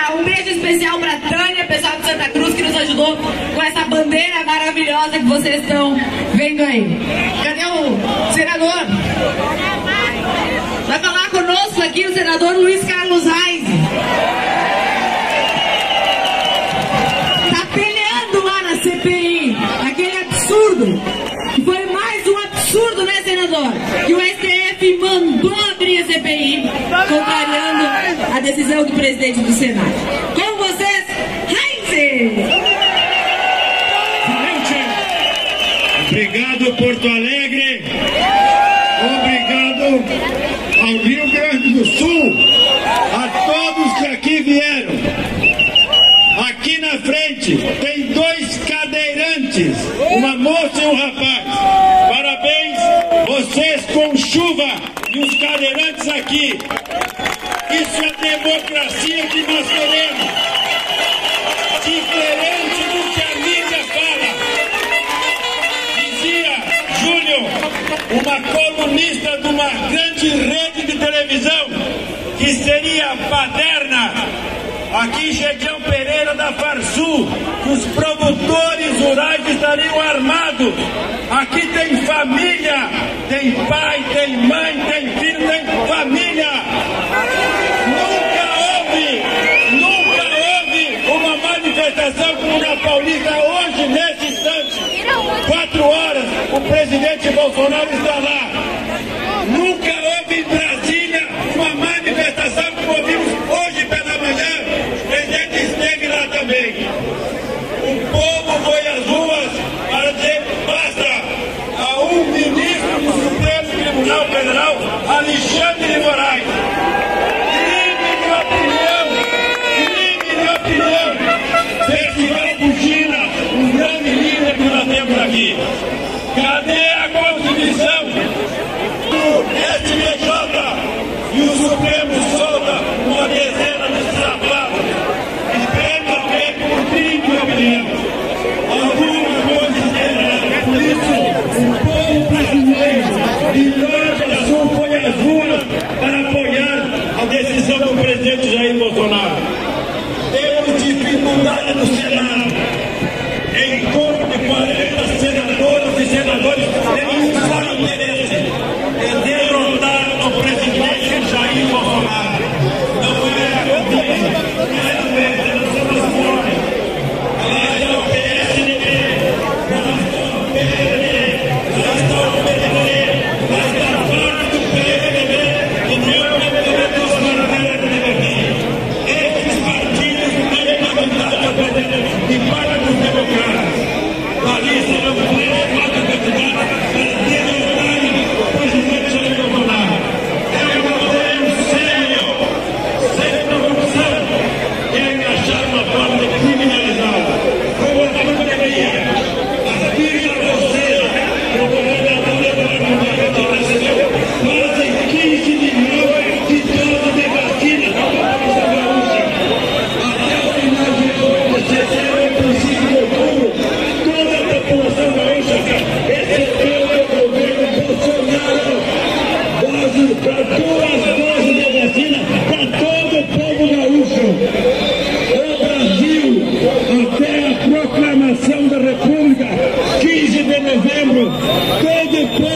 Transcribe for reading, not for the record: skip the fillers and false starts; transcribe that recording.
Um beijo especial para Tânia, pessoal de Santa Cruz, que nos ajudou com essa bandeira maravilhosa que vocês estão vendo aí. Cadê o senador? Vai falar conosco aqui o senador Luiz Carlos Reis. Tá peleando lá na CPI, aquele absurdo. Foi mais um absurdo, né, senador? Que o STF mandou abrir a CPI, contrariando a decisão do presidente do Senado. Com vocês, Reis! Obrigado, Porto Alegre. Obrigado ao Rio Grande do Sul, a todos que aqui vieram. Aqui na frente tem 2 cadeirantes, uma moça e um rapaz. Parabéns, vocês com chuva e os cadeirantes aqui. Isso é democracia que nós queremos. Diferente do que a mídia fala. Dizia Júlio, uma colunista de uma grande rede de televisão, que seria paterna. Aqui Gedeão Pereira da Farsul, que os produtores rurais estariam armados. Aqui tem família, tem pai, tem mãe, tem filho, tem família. Nunca houve uma manifestação como na Paulista hoje, nesse instante. 4 horas, o presidente Bolsonaro está lá. Nunca houve em Brasília uma manifestação como ouvimos hoje pela manhã. O presidente esteve lá também. O povo foi às ruas para dizer basta a um ministro do Supremo Tribunal Federal, Alexandre de Moraes. Crime de opinião. Festival Bugina, um grande líder que nós temos aqui. Cadê a Constituição? O STJ e o Supremo solta uma dezena de safados e prende alguém por crime de opinião. Alguma coisa será. Por isso, o povo brasileiro de norte a sul foi às ruas para apoiar a decisão do presidente Jair Bolsonaro. Temos dificuldade no Senado. Em torno de 40 senadoras e senadores têm um só interesse: é derrotar o presidente Jair Bolsonaro. Não é o PSDB, não somos fortes. Lá está o PSDB, lá está o PDT, lá está o PDT, lá está a parte do PMDB e não o PMDB dos Parlamentares aqui. Esses partidos têm uma vantagem de parte dos democratas. Ali serão 4 candidatos para derrotarem o presidente Jair Bolsonaro. É um governo sério, sem corrupção. Querem achar uma forma de criminalizá-lo. Como a pandemia. Aspira você, o governador Eduardo recebeu quase 15 milhões de doses de vacina da população gaúcha. Até o final de hoje, você será o princípio de outubro. Toda a população gaúcha recebeu o governo Bolsonaro doses para 2 doses de vacina para todo o povo gaúcho. O Brasil, até a proclamação da República, 15 de novembro, todo o povo